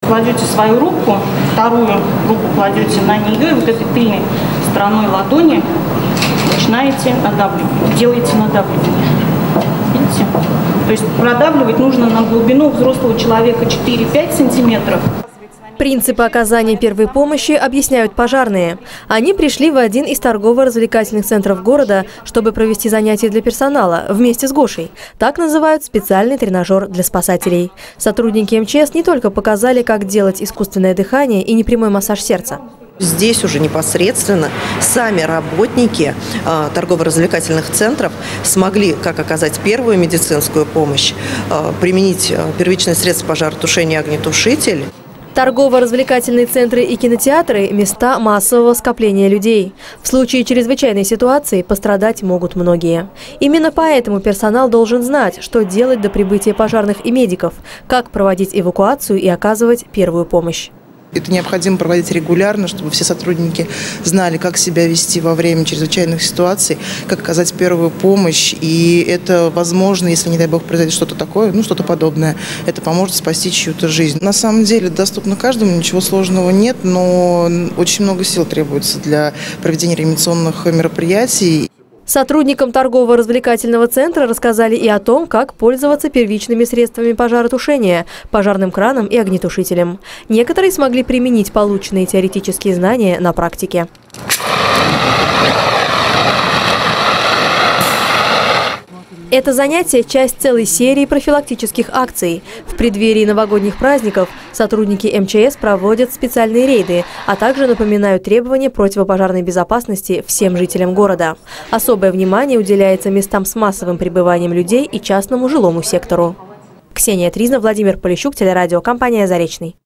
Кладете свою руку, вторую руку кладете на нее, и вот этой тыльной стороной ладони начинаете надавливать, делаете надавливание. Видите? То есть продавливать нужно на глубину взрослого человека 4-5 сантиметров. Принципы оказания первой помощи объясняют пожарные. Они пришли в один из торгово-развлекательных центров города, чтобы провести занятия для персонала вместе с Гошей. Так называют специальный тренажер для спасателей. Сотрудники МЧС не только показали, как делать искусственное дыхание и непрямой массаж сердца. Здесь уже непосредственно сами работники торгово-развлекательных центров смогли как оказать первую медицинскую помощь, применить первичное средство пожаротушения огнетушитель. Торгово-развлекательные центры и кинотеатры – места массового скопления людей. В случае чрезвычайной ситуации пострадать могут многие. Именно поэтому персонал должен знать, что делать до прибытия пожарных и медиков, как проводить эвакуацию и оказывать первую помощь. Это необходимо проводить регулярно, чтобы все сотрудники знали, как себя вести во время чрезвычайных ситуаций, как оказать первую помощь. И это возможно, если, не дай бог, произойдет что-то такое, что-то подобное, это поможет спасти чью-то жизнь. На самом деле доступно каждому, ничего сложного нет, но очень много сил требуется для проведения реанимационных мероприятий. Сотрудникам торгово-развлекательного центра рассказали и о том, как пользоваться первичными средствами пожаротушения, пожарным краном и огнетушителем. Некоторые смогли применить полученные теоретические знания на практике. Это занятие – часть целой серии профилактических акций. В преддверии новогодних праздников сотрудники МЧС проводят специальные рейды, а также напоминают требования противопожарной безопасности всем жителям города. Особое внимание уделяется местам с массовым пребыванием людей и частному жилому сектору. Ксения Тризна, Владимир Полищук, телерадиокомпания «Заречный».